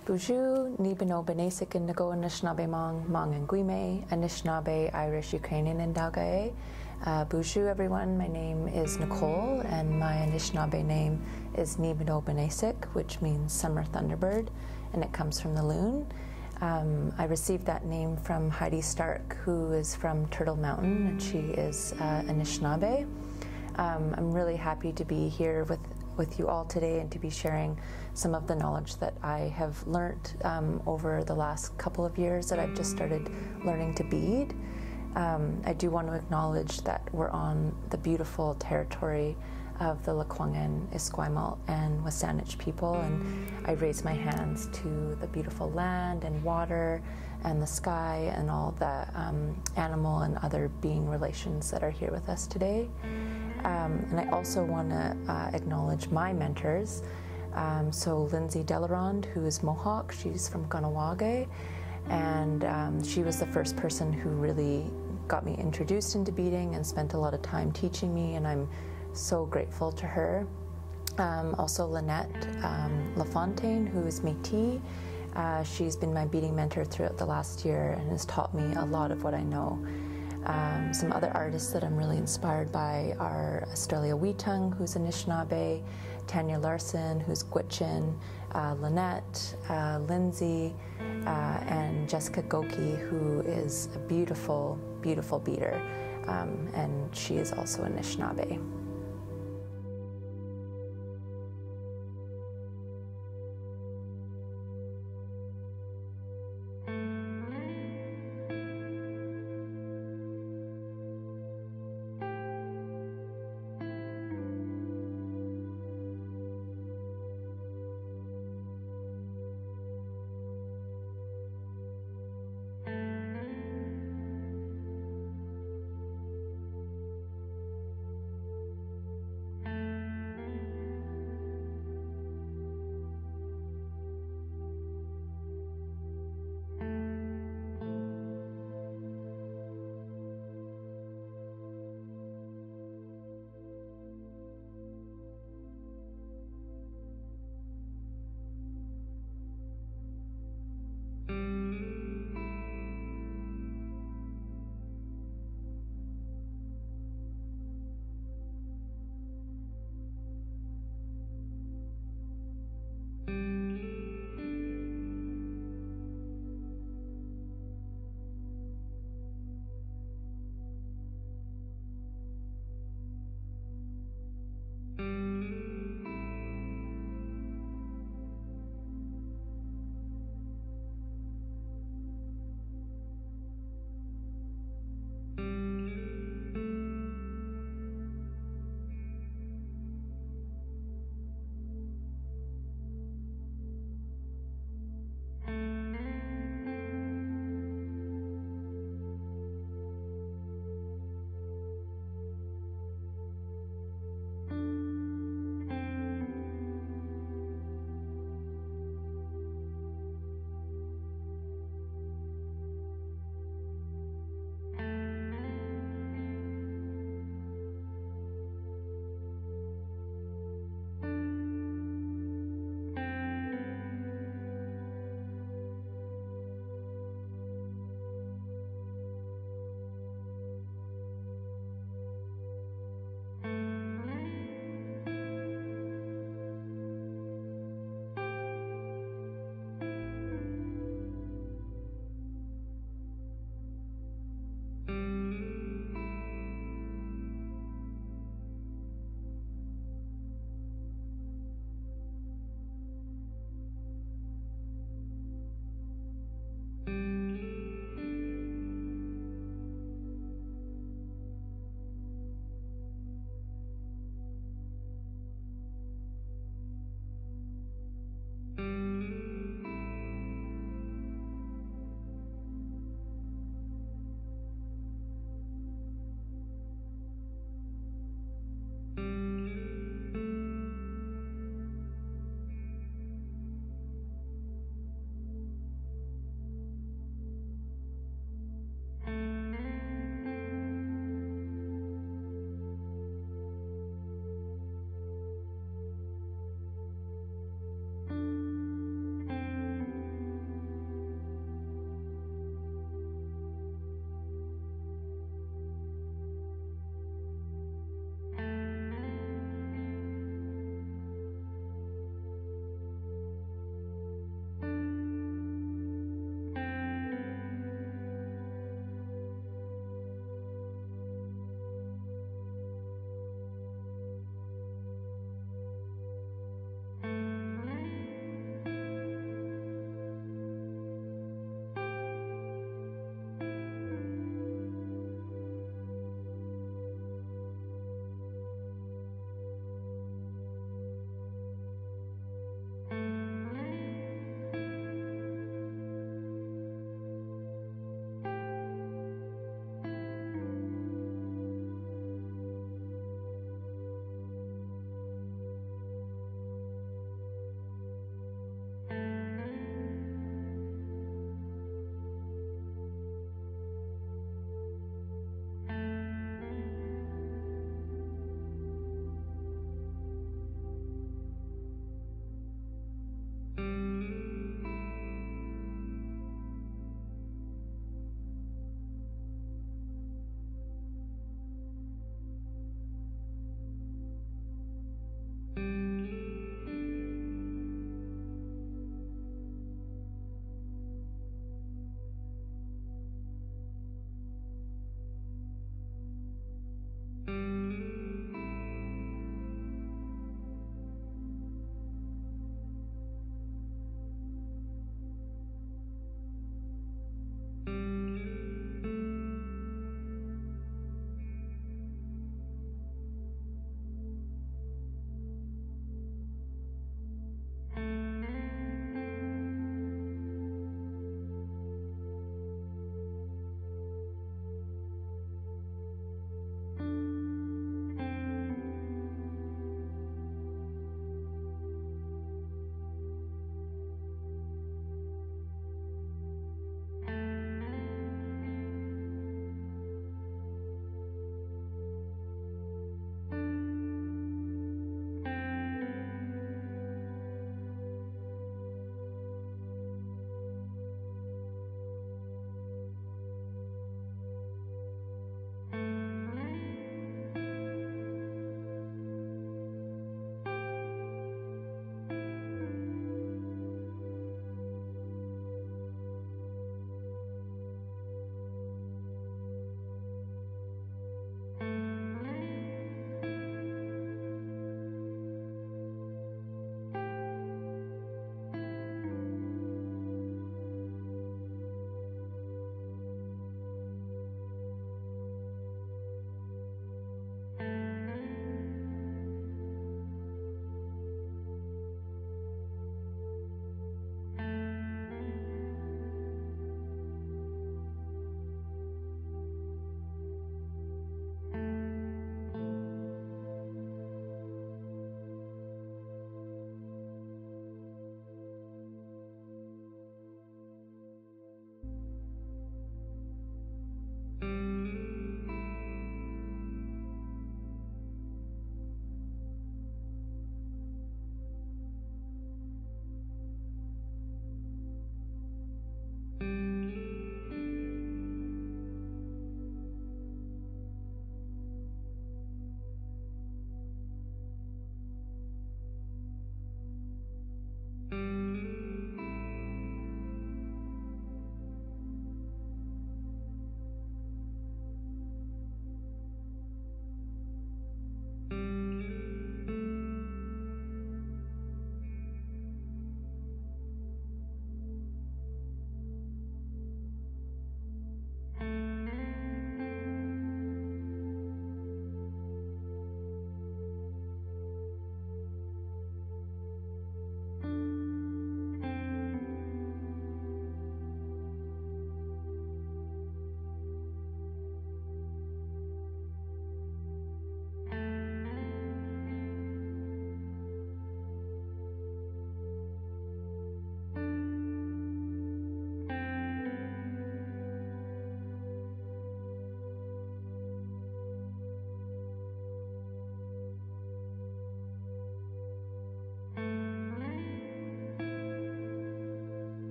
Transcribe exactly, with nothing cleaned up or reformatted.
Buju, Nibino Benesik and Nago Anishinaabe Mong, Mong and Guime, Anishinaabe, Irish, Ukrainian, and Dalgae. Uh, Buju, everyone, my name is Nicole, and my Anishinaabe name is Nibino Benesik, which means summer thunderbird, and it comes from the loon. Um, I received that name from Heidi Stark, who is from Turtle Mountain, and she is uh, Anishinaabe. Um, I'm really happy to be here with with you all today and to be sharing some of the knowledge that I have learned um, over the last couple of years that I've just started learning to bead. Um, I do want to acknowledge that we're on the beautiful territory of the Lekwungen, Equimalt, and Wasanich people, and I raise my hands to the beautiful land and water and the sky and all the um, animal and other being relations that are here with us today. Um, and I also want to uh, acknowledge my mentors. Um, so Lindsay Delaronde, who is Mohawk, she's from Ganawage, and um, she was the first person who really got me introduced into beading and spent a lot of time teaching me, and I'm so grateful to her. Um, also Lynette um, La Fontaine, who is Metis. Uh, she's been my beading mentor throughout the last year and has taught me a lot of what I know. Um, some other artists that I'm really inspired by are Australia Weetung, who's Anishinaabe, Tanya Larson, who's Gwich'in, uh, Lynette, uh, Lindsay, uh, and Jessica Gokey, who is a beautiful, beautiful beader, um, and she is also Anishinaabe.